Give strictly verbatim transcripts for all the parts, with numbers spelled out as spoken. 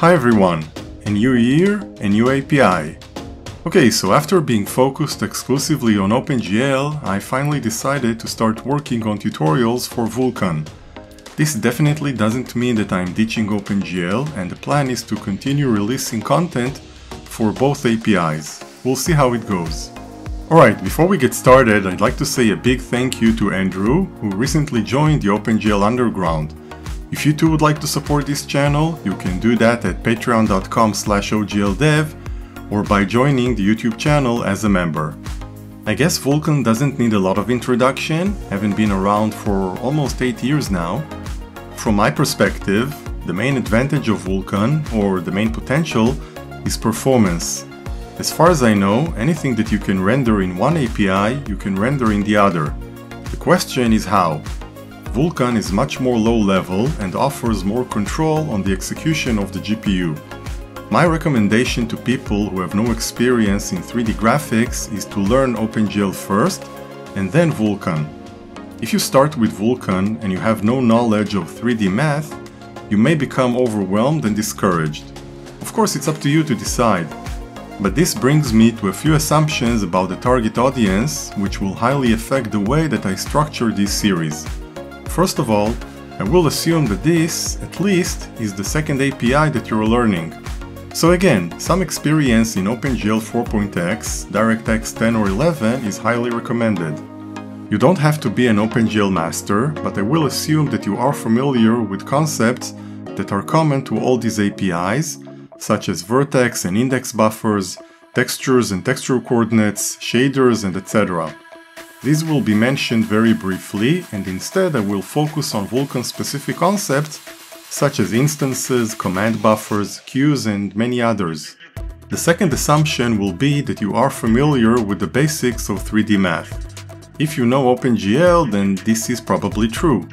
Hi everyone! A new year, a new A P I. Okay, so after being focused exclusively on OpenGL, I finally decided to start working on tutorials for Vulkan. This definitely doesn't mean that I'm ditching OpenGL, and the plan is to continue releasing content for both A P Is. We'll see how it goes. Alright, before we get started, I'd like to say a big thank you to Andrew, who recently joined the OpenGL Underground. If you too would like to support this channel, you can do that at patreon dot com slash O G L dev or by joining the YouTube channel as a member. I guess Vulkan doesn't need a lot of introduction, having been around for almost eight years now. From my perspective, the main advantage of Vulkan, or the main potential, is performance. As far as I know, anything that you can render in one A P I, you can render in the other. The question is how. Vulkan is much more low-level and offers more control on the execution of the G P U. My recommendation to people who have no experience in three D graphics is to learn OpenGL first and then Vulkan. If you start with Vulkan and you have no knowledge of three D math, you may become overwhelmed and discouraged. Of course, it's up to you to decide. But this brings me to a few assumptions about the target audience, which will highly affect the way that I structure this series. First of all, I will assume that this, at least, is the second A P I that you're learning. So again, some experience in OpenGL four point x, DirectX ten or eleven is highly recommended. You don't have to be an OpenGL master, but I will assume that you are familiar with concepts that are common to all these A P Is, such as vertex and index buffers, textures and texture coordinates, shaders, and et cetera. These will be mentioned very briefly, and instead I will focus on Vulkan-specific concepts such as instances, command buffers, queues, and many others. The second assumption will be that you are familiar with the basics of three D math. If you know OpenGL, then this is probably true.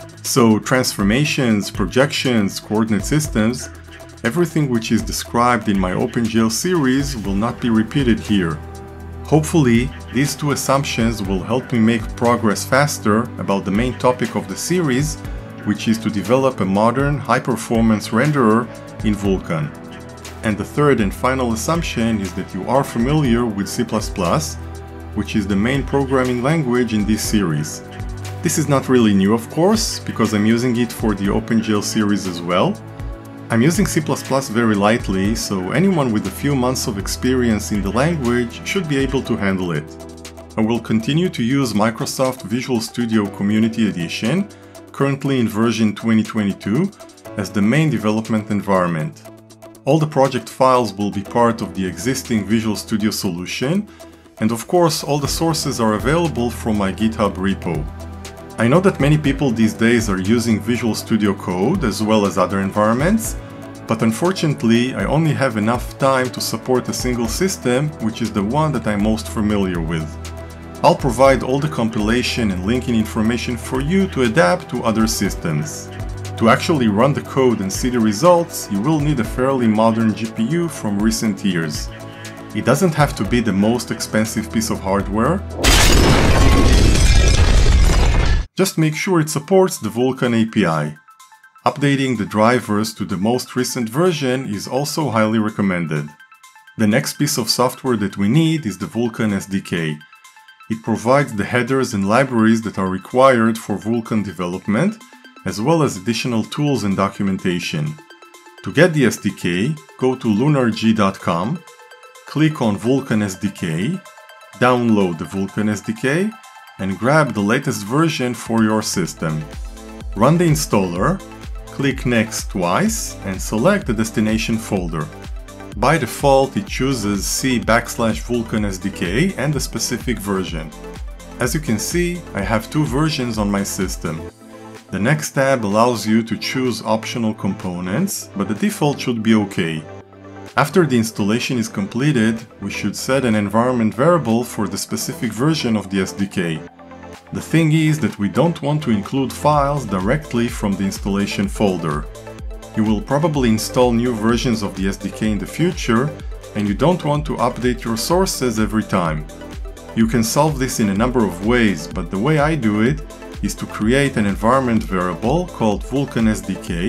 So transformations, projections, coordinate systems, everything which is described in my OpenGL series will not be repeated here. Hopefully, these two assumptions will help me make progress faster about the main topic of the series, which is to develop a modern, high-performance renderer in Vulkan. And the third and final assumption is that you are familiar with C plus plus, which is the main programming language in this series. This is not really new, of course, because I'm using it for the OpenGL series as well. I'm using C plus plus very lightly, so anyone with a few months of experience in the language should be able to handle it. I will continue to use Microsoft Visual Studio Community Edition, currently in version twenty twenty-two, as the main development environment. All the project files will be part of the existing Visual Studio solution, and of course all the sources are available from my GitHub repo. I know that many people these days are using Visual Studio Code as well as other environments, but unfortunately I only have enough time to support a single system, which is the one that I'm most familiar with. I'll provide all the compilation and linking information for you to adapt to other systems. To actually run the code and see the results, you will need a fairly modern G P U from recent years. It doesn't have to be the most expensive piece of hardware. Just make sure it supports the Vulkan A P I. Updating the drivers to the most recent version is also highly recommended. The next piece of software that we need is the Vulkan S D K. It provides the headers and libraries that are required for Vulkan development, as well as additional tools and documentation. To get the S D K, go to lunarg dot com, click on Vulkan S D K, download the Vulkan S D K, and grab the latest version for your system. Run the installer, click Next twice, and select the destination folder. By default, it chooses C backslash Vulkan S D K and the specific version. As you can see, I have two versions on my system. The next tab allows you to choose optional components, but the default should be OK. After the installation is completed, we should set an environment variable for the specific version of the S D K. The thing is that we don't want to include files directly from the installation folder. You will probably install new versions of the S D K in the future, and you don't want to update your sources every time. You can solve this in a number of ways, but the way I do it is to create an environment variable called Vulkan S D K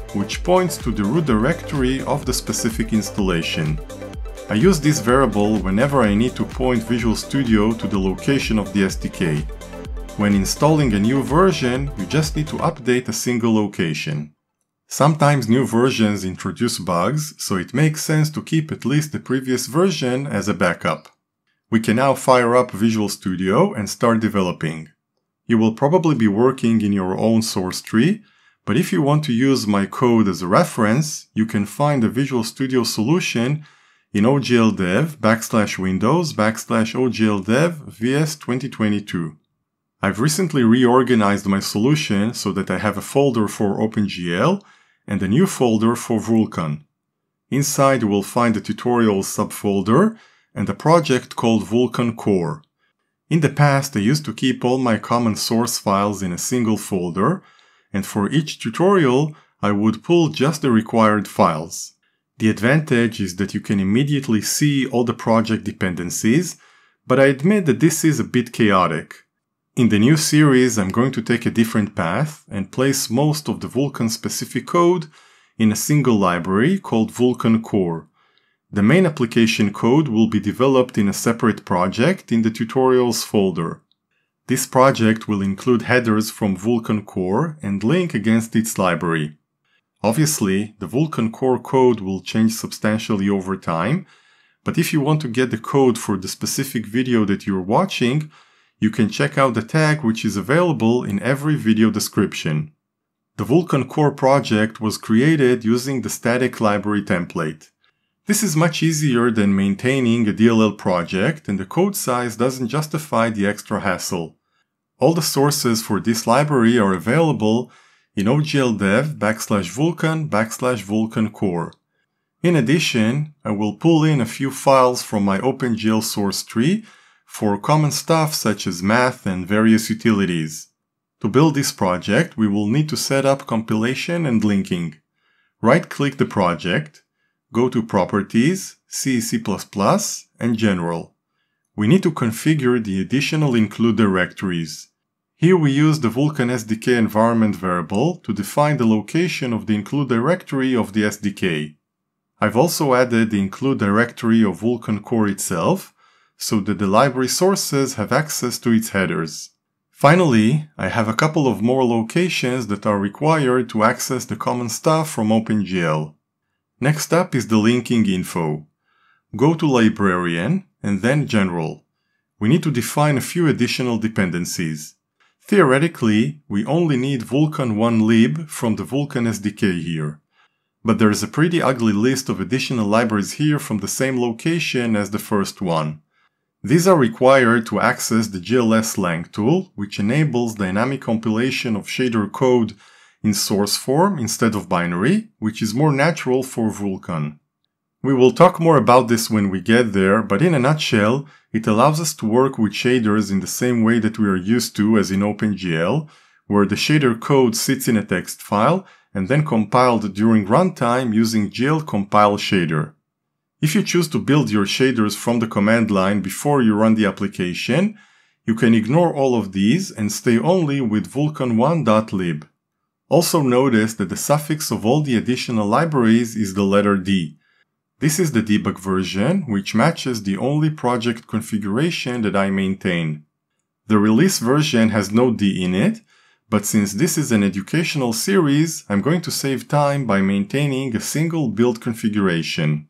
which points to the root directory of the specific installation. I use this variable whenever I need to point Visual Studio to the location of the S D K. When installing a new version, you just need to update a single location. Sometimes new versions introduce bugs, so it makes sense to keep at least the previous version as a backup. We can now fire up Visual Studio and start developing. You will probably be working in your own source tree, but if you want to use my code as a reference, you can find the Visual Studio solution in OGLDev backslash Windows backslash OGLDev V S twenty twenty-two. I've recently reorganized my solution so that I have a folder for OpenGL and a new folder for Vulkan. Inside you will find the tutorials subfolder and a project called Vulkan Core. In the past I used to keep all my common source files in a single folder, and for each tutorial I would pull just the required files. The advantage is that you can immediately see all the project dependencies, but I admit that this is a bit chaotic. In the new series, I'm going to take a different path and place most of the Vulkan specific code in a single library called Vulkan Core. The main application code will be developed in a separate project in the tutorials folder. This project will include headers from Vulkan Core and link against its library. Obviously, the Vulkan Core code will change substantially over time, but if you want to get the code for the specific video that you're watching, you can check out the tag which is available in every video description. The Vulkan Core project was created using the static library template. This is much easier than maintaining a D L L project, and the code size doesn't justify the extra hassle. All the sources for this library are available in OGLDev backslash Vulkan backslash Vulkan Core. In addition, I will pull in a few files from my OpenGL source tree for common stuff such as math and various utilities. To build this project, we will need to set up compilation and linking. Right-click the project, go to Properties, C, C plus plus, and General. We need to configure the additional include directories. Here we use the Vulkan S D K environment variable to define the location of the include directory of the S D K. I've also added the include directory of Vulkan Core itself, so that the library sources have access to its headers. Finally, I have a couple of more locations that are required to access the common stuff from OpenGL. Next up is the linking info. Go to Librarian and then General. We need to define a few additional dependencies. Theoretically, we only need Vulkan one lib from the Vulkan S D K here. But there is a pretty ugly list of additional libraries here from the same location as the first one. These are required to access the G L S lang tool, which enables dynamic compilation of shader code in source form instead of binary, which is more natural for Vulkan. We will talk more about this when we get there, but in a nutshell, it allows us to work with shaders in the same way that we are used to as in OpenGL, where the shader code sits in a text file and then compiled during runtime using G L compile shader. If you choose to build your shaders from the command line before you run the application, you can ignore all of these and stay only with vulkan one dot lib. Also notice that the suffix of all the additional libraries is the letter D. This is the debug version, which matches the only project configuration that I maintain. The release version has no D in it, but since this is an educational series, I'm going to save time by maintaining a single build configuration.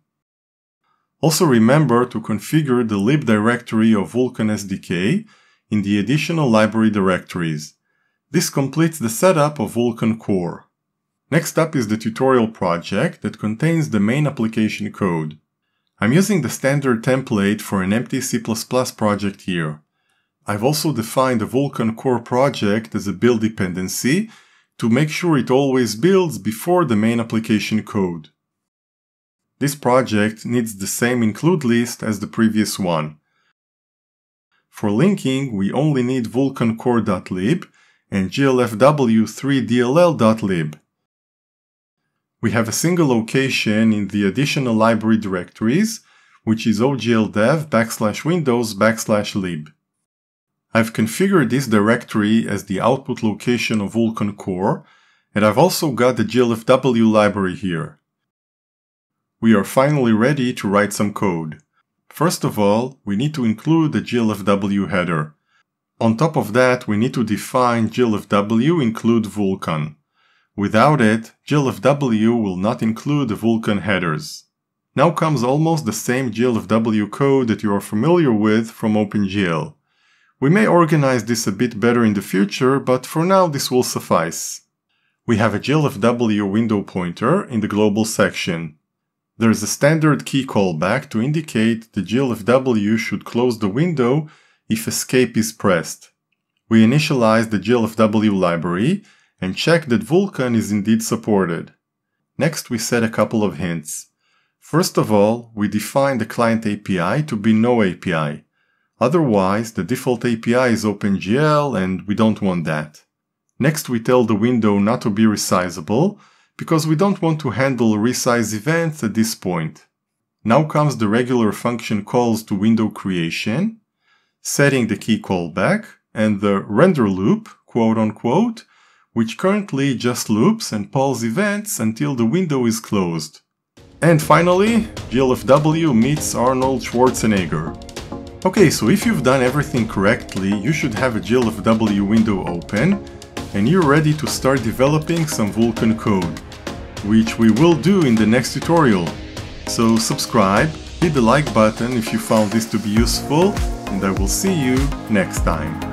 Also remember to configure the lib directory of Vulkan S D K in the additional library directories. This completes the setup of Vulkan Core. Next up is the tutorial project that contains the main application code. I'm using the standard template for an empty C plus plus project here. I've also defined the Vulkan Core project as a build dependency to make sure it always builds before the main application code. This project needs the same include list as the previous one. For linking, we only need vulkan core dot lib and G L F W three D L L dot lib. We have a single location in the additional library directories, which is OGLDev backslash Windows backslash lib. I've configured this directory as the output location of Vulkan Core, And I've also got the G L F W library here. We are finally ready to write some code. First of all, we need to include the G L F W header. On top of that, we need to define G L F W include Vulkan. Without it, G L F W will not include the Vulkan headers. Now comes almost the same G L F W code that you are familiar with from OpenGL. We may organize this a bit better in the future, but for now this will suffice. We have a G L F W window pointer in the global section. There is a standard key callback to indicate the G L F W should close the window if escape is pressed. We initialize the G L F W library and check that Vulkan is indeed supported. Next, we set a couple of hints. First of all, we define the client A P I to be no A P I. Otherwise, the default A P I is OpenGL and we don't want that. Next, we tell the window not to be resizable because we don't want to handle resize events at this point. Now comes the regular function calls to window creation, setting the key callback, and the render loop, quote unquote, which currently just loops and pulls events until the window is closed. And finally, G L F W meets Arnold Schwarzenegger. Okay, so if you've done everything correctly, you should have a G L F W window open and you're ready to start developing some Vulkan code, which we will do in the next tutorial. So subscribe, hit the like button if you found this to be useful, and I will see you next time.